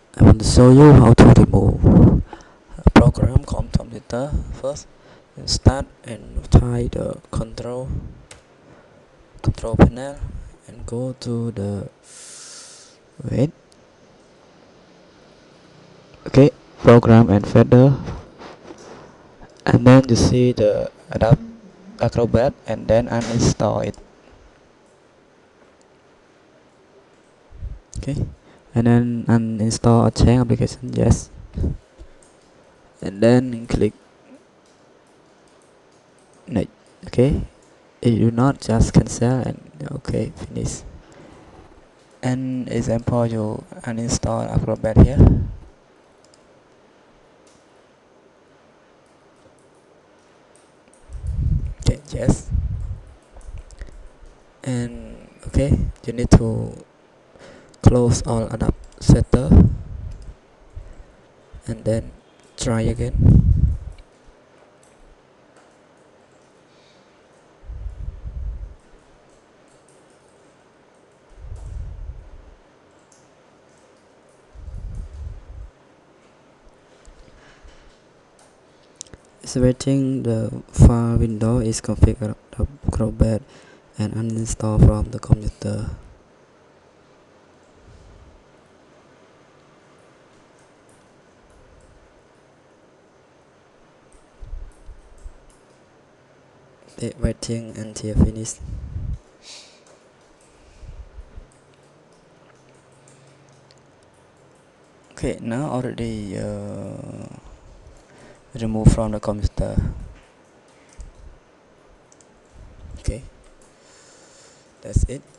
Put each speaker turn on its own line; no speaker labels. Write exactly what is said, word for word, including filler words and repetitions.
I want to show you how to remove a program from computer. First, start and try the control control panel and go to the wait. Okay, program and folder, and then you see the adapt Acrobat, and then uninstall it. Okay, and then uninstall a change application. Yes, and then click next. Okay, if you not, just cancel and okay, finish. And example, you uninstall Acrobat here. Okay, yes, and okay, you need to close all adapt setter and then try again. It's waiting the file window is configured Acrobat and uninstall from the computer. Okay, waiting until finish. Okay, now already uh, removed from the computer. Okay, that's it.